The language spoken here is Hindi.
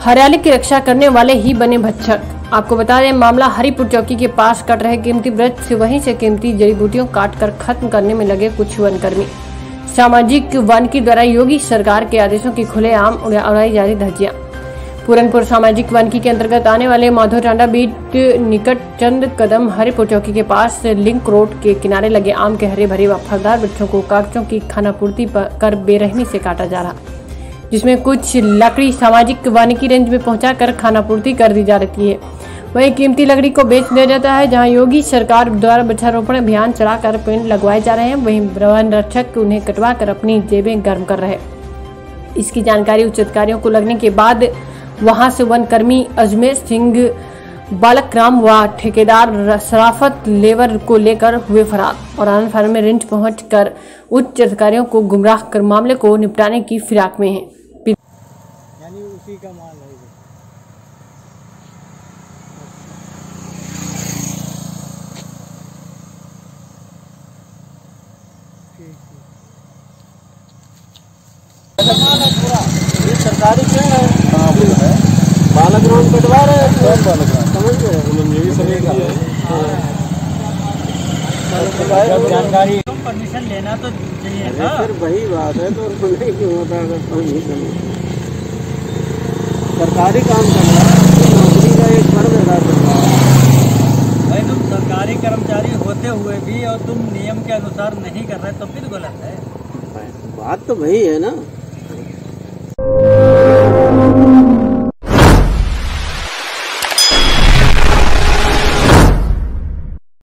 हरियाली की रक्षा करने वाले ही बने भक्षक। आपको बता दें, मामला हरिपुर चौकी के पास कट रहे कीमती वृक्ष से वहीं से कीमती जड़ी बूटियों काटकर खत्म करने में लगे कुछ वनकर्मी। सामाजिक वानिकी द्वारा योगी सरकार के आदेशों की खुलेआम उड़ाई जा रही धज्जियां। पूरनपुर सामाजिक वानिकी के अंतर्गत आने वाले माधो टांडा बीट निकट चंद कदम हरिपुर चौकी के पास लिंक रोड के किनारे लगे आम के हरे भरे व फलदार वृक्षों को कागजों की खानापूर्ति कर बेरहमी से काटा जा रहा, जिसमें कुछ लकड़ी सामाजिक वानिकी रेंज में पहुंचाकर खानापूर्ति कर दी जा रही है। वहीं कीमती लकड़ी को बेच दिया जाता है। जहां योगी सरकार द्वारा वृक्षारोपण अभियान चलाकर पेड़ लगवाए जा रहे हैं, वहीं वन रक्षक उन्हें कटवाकर अपनी जेबें गर्म कर रहे हैं। इसकी जानकारी उच्च अधिकारियों को लगने के बाद वहां से वन कर्मी अजमेर सिंह, बालकराम व ठेकेदार सराफत लेबर को लेकर हुए फरार और आनंद फार्म में रेंज पहुंचकर उच्च अधिकारियों को गुमराह कर मामले को निपटाने की फिराक में है। यानी उसी का माल है। पूरा ये सरकारी पेड़ है। हाँ वो है, बालकराम कटवा रहे हैं। समझ गए, ये भी समझ गया है। जानकारी परमिशन लेना तो चाहिए था। फिर वही बात है, तो नहीं क्यों होता अगर परमिशन सरकारी काम कर रहा है, नौकरी का एक फर्ज अदा कर रहा है। भाई तुम सरकारी कर्मचारी होते हुए भी और तुम नियम के अनुसार नहीं कर रहे, तब भी तो गलत है। बात तो वही है ना।